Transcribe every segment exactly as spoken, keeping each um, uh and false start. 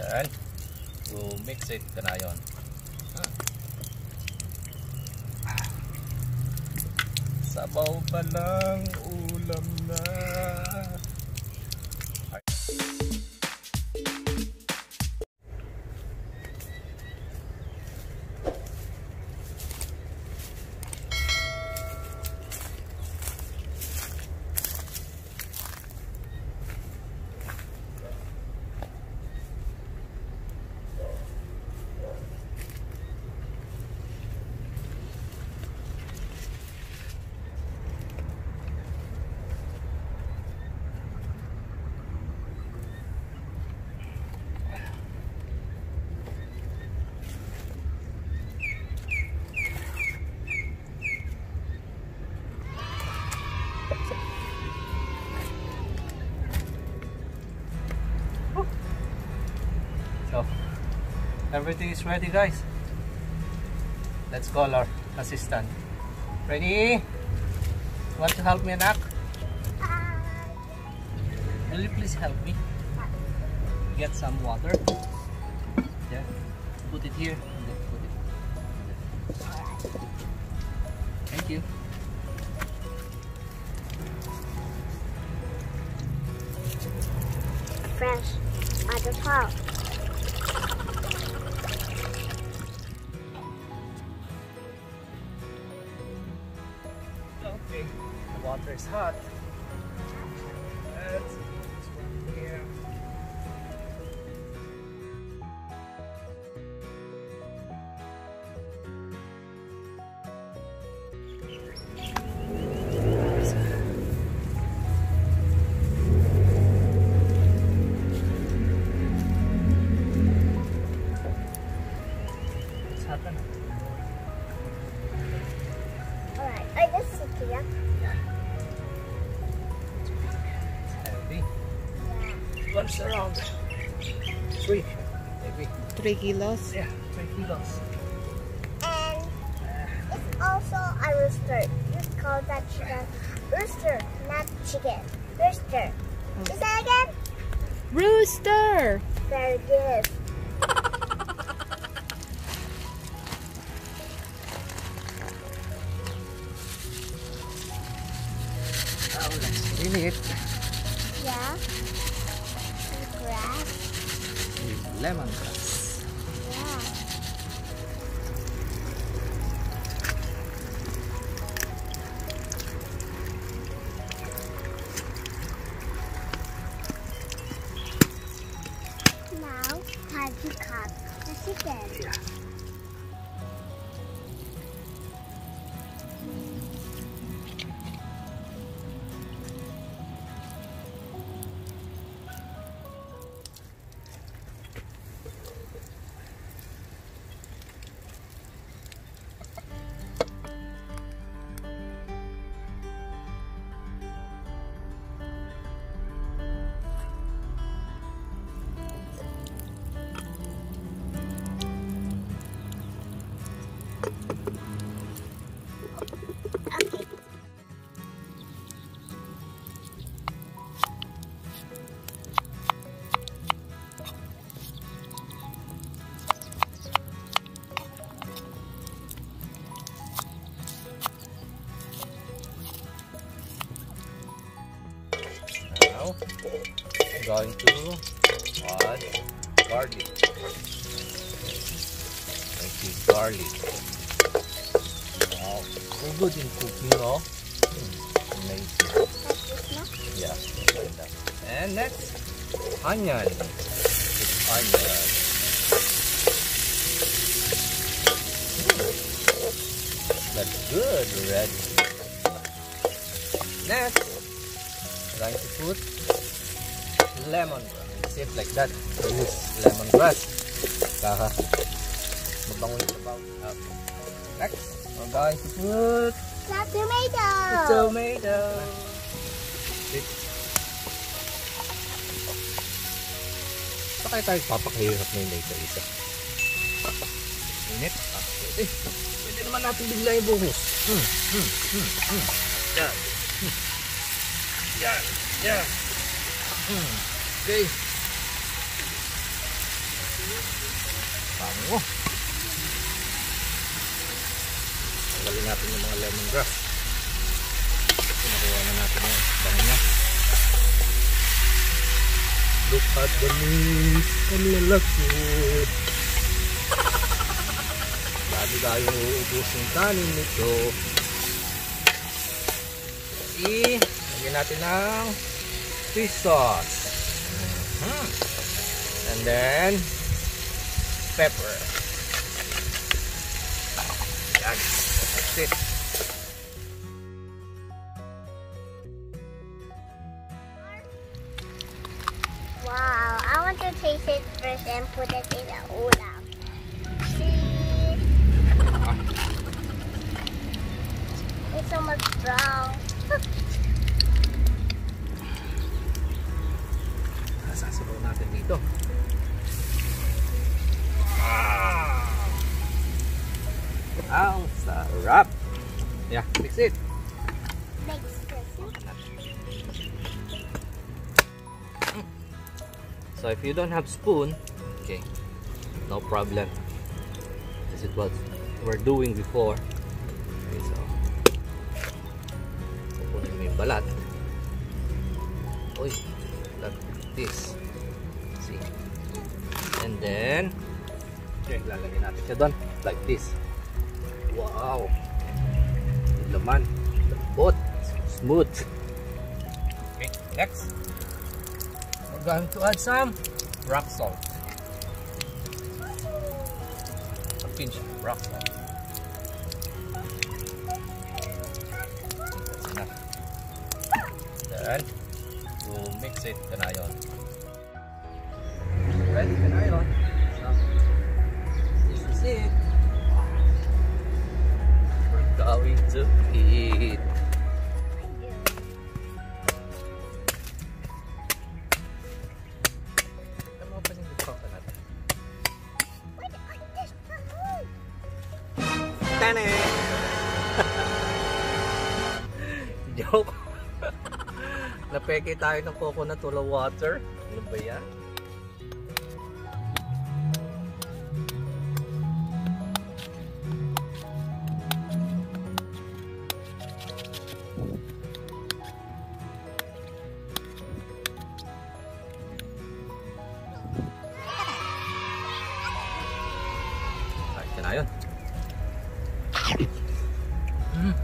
Then, we'll mix it kanayon. Sabaw pa lang, ulam na. So, everything is ready, guys. Let's call our assistant. Ready? Want to help me, anak? Will you please help me? Get some water. Yeah. Put it here. And then put it. Thank you. Fresh at the top. Okay, the water is hot. Let's put this one here. It's hot enough. Alright, I just sit here. Yeah. It's heavy. Yeah. What's around? Three, maybe. Three kilos. Yeah, three kilos. And it's also a rooster. You call that chicken rooster, not chicken. Rooster. Oh. Say that again? Rooster. Very good. Oh, let's clean it Yeah. And grass. with lemongrass. Yeah. Now, time to cut the chicken. Yeah. Okay. Now, I'm going to add garlic. Thank you, garlic. Wow, so good in cooking, oh. Mm, amazing. That's this now. Yeah, like that. And next, onion. It's onion. That's good already. Next, I'm going to put lemongrass. It's it like that. Use lemongrass. Kaka. Mabango yung sabaw. Okay. Next, we're going to put The tomato. the tomato. It. Saka tayo papakahirap na yung isa-isa. Init. Ah, pwede. Pwede naman natin bigla yung buhos. Hmm, hmm, hmm, hmm. Yan. Hmm. Yan. Yan. Hmm. Okay. Pango. Tanggalin natin yung mga lemongrass. Pinakuha na natin yung bango niya. Look at the meat. Ang lalaki. Dami tayo uubos ng kanin nito. Okay. Lagyan natin ng fish sauce. Mm-hmm. And then pepper. Yan. That's it. Wow, I want to taste it first and put it in the ulam. See? It's so much brown. Sasabaw natin dito. Ah! Ang sarap! Yeah, mix it. Mix this. So if you don't have spoon, okay, no problem. This is what we're doing before. Okay, so pupunin mo yung balat. Uy, like this. See? And then, okay, lalagyan natin siya doon. Like this. Wow! Yung laman. Lambot. Smooth. Okay, next. We're going to add some rock salt. A pinch of rock salt. That's enough. Then, we'll mix it, kanayon. Ready, kanayon. So, this is it. We're going to eat. Joke. Napeke tayo ng coconut wala water. Ano ba yan? Kahit ka na yun. Mm.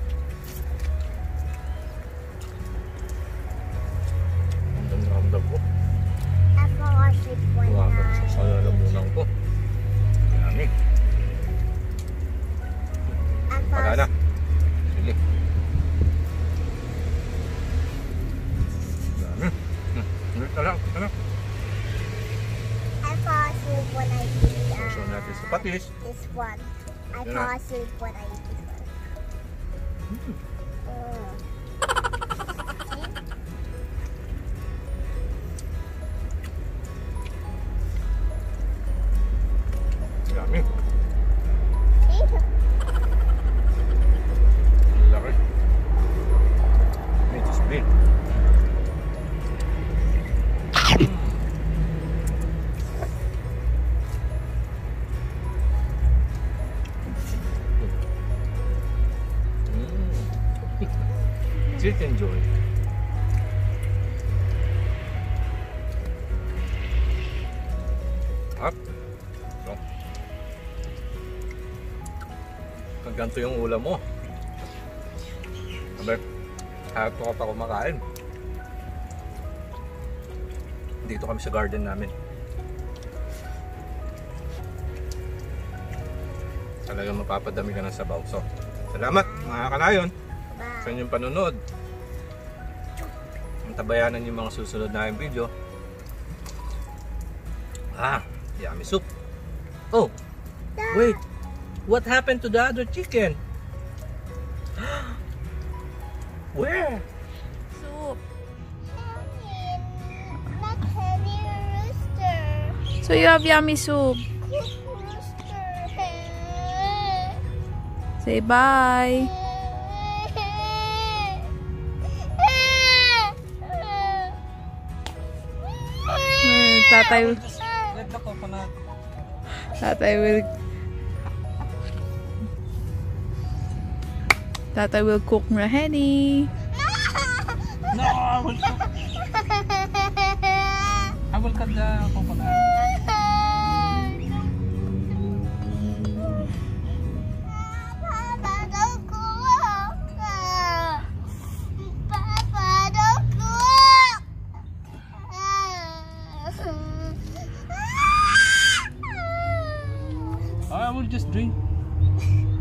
Ramdam ko. I fall asleep one night. Sa lalamunan ko. Dami. I fall Pagka na. Sili. Dami. Hmm. Ito lang. Ito lang. I fall asleep when I eat uh, So natin sa patis. this one. I Yan fall na. asleep when I eat this one. Hmm. Mm. Dami. See? Laki. Meat is big. Just enjoy. Up. So. Pag ganito yung ulam mo. Sabi, hato ka pa kumakain. Dito kami sa garden namin. Talagang mapapadami ka ng sabaw. So, salamat mga kanayon sa Bye. inyong panunod. Antabayanan yung mga susunod na yung video. Ah, yummy soup. Oh, wait. What happened to the other chicken? Where? Soup. Not heavy rooster. So you have yummy soup. Rooster. Say bye. Hmm, tatay. Let the coconut. Tatay will Tatay will cook Raheni. No, I will cook. I will cut the coconut. Papa, don't cook. Papa, don't cook. I will just drink.